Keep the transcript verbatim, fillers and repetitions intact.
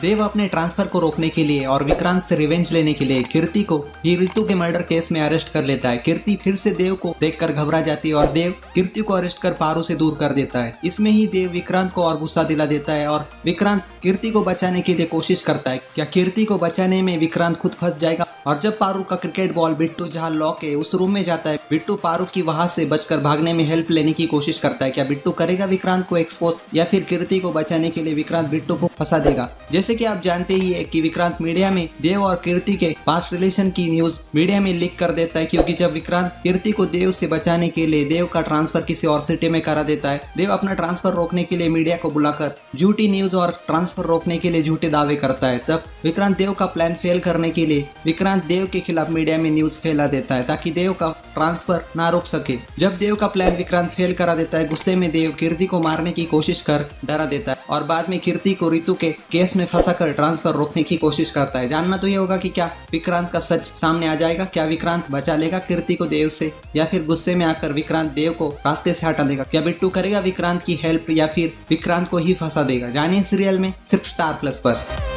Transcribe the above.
देव अपने ट्रांसफर को रोकने के लिए और विक्रांत से रिवेंज लेने के लिए कीर्ति को ही रितु के मर्डर केस में अरेस्ट कर लेता है। कीर्ति फिर से देव को देखकर घबरा जाती है और देव कीर्ति को अरेस्ट कर पारू से दूर कर देता है। इसमें ही देव विक्रांत को और गुस्सा दिला देता है और विक्रांत कीर्ति को बचाने के लिए कोशिश करता है। क्या कीर्ति को बचाने में विक्रांत खुद फंस जाएगा? और जब पारू का क्रिकेट बॉल बिट्टू जहाँ लॉक है उस रूम में जाता है, बिट्टू पारू की वहां से बचकर भागने में हेल्प लेने की कोशिश करता है। क्या बिट्टू करेगा विक्रांत को एक्सपोज या फिर कीर्ति को बचाने के लिए विक्रांत बिट्टू को फंसा देगा? जैसे कि आप जानते ही है कि विक्रांत मीडिया में देव और कीर्ति के पास्ट रिलेशन की न्यूज मीडिया में लीक कर देता है, क्योंकि जब विक्रांत कीर्ति को देव से बचाने के लिए देव का ट्रांसफर किसी और सिटी में करा देता है, देव अपना ट्रांसफर रोकने के लिए मीडिया को बुलाकर झूठी न्यूज और ट्रांसफर रोकने के लिए झूठे दावे करता है। तब विक्रांत देव का प्लान फेल करने के लिए विक्रांत देव के खिलाफ मीडिया में न्यूज फैला देता है ताकि देव का ट्रांसफर ना रोक सके। जब देव का प्लान विक्रांत फेल करा देता है, गुस्से में देव कीर्ति को मारने की कोशिश कर डरा देता है और बाद में कीर्ति को रितु के केस में फंसाकर ट्रांसफर रोकने की कोशिश करता है। जानना तो ये होगा कि क्या विक्रांत का सच सामने आ जाएगा? क्या विक्रांत बचा लेगा कीर्ति को देव से या फिर गुस्से में आकर विक्रांत देव को रास्ते से हटा देगा? क्या बिट्टू करेगा विक्रांत की हेल्प या फिर विक्रांत को ही फंसा देगा? जानिए सीरियल में सिर्फ स्टार प्लस पर।